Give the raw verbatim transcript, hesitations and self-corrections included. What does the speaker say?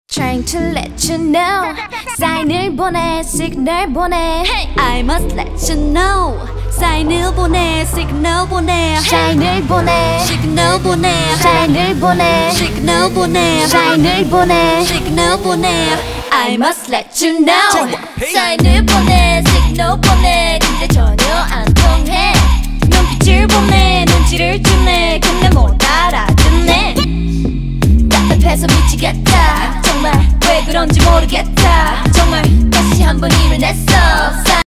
Trying to let you know 사인을 보내 시그널 보내 I must let you know 사인을 보내 시그널 보내 사인을 보내 시그널 보내 사인을 보내 시그널 보내 사인을 보내 시그널 보내 I must let you know 사인을 보내 시그널 보내 근데 전혀 안 통해 눈빛을 보내 눈치를 주네 근데 못 알아듣네 답답해서 미치겠다 정말 왜 그런지 모르겠다 정말 다시 한번 일어났어